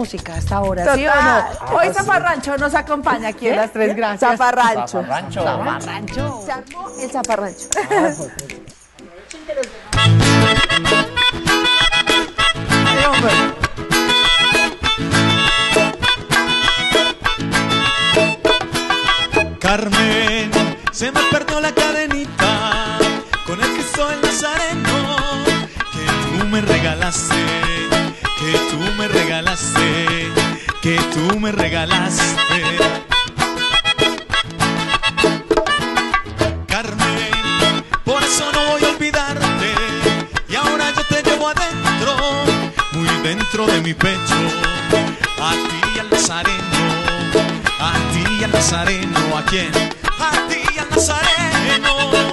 música hasta ahora, ¿sí o no? Hoy Zafarrancho nos acompaña aquí en las tres gracias. Zafarrancho. Zafarrancho. Se armó el zafarrancho. Ay, hombre. Carmen, se me perdió la cadenita con el Cristo del Nazareno que tú me regalaste, que tú me regalaste, que tú me regalaste. Carmen, por eso no voy a olvidarte y ahora yo te llevo adentro, muy dentro de mi pecho, a ti al Nazareno. A ti al Nazareno, ¿a quién? A ti al Nazareno.